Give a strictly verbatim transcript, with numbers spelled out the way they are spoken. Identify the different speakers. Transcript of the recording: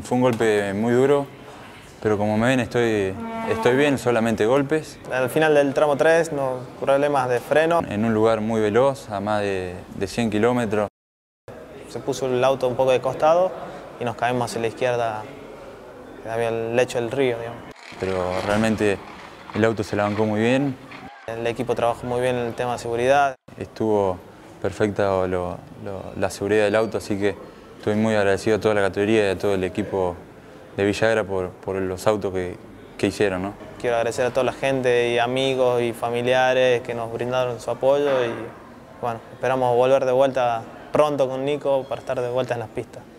Speaker 1: fue un golpe muy duro, pero como me ven estoy, estoy bien, solamente golpes.
Speaker 2: Al final del tramo tres, no, problemas de freno.
Speaker 1: En un lugar muy veloz, a más de, de cien kilómetros.
Speaker 2: Se puso el auto un poco de costado y nos caímos hacia la izquierda, que había el lecho del río, digamos.
Speaker 1: Pero realmente el auto se la bancó muy bien.
Speaker 2: El equipo trabajó muy bien en el tema de seguridad.
Speaker 1: Estuvo perfecta lo, lo, la seguridad del auto, así que estoy muy agradecido a toda la categoría y a todo el equipo de Villagra por, por los autos que, que hicieron, ¿no?
Speaker 2: Quiero agradecer a toda la gente y amigos y familiares que nos brindaron su apoyo y bueno, esperamos volver de vuelta pronto con Nico para estar de vuelta en las pistas.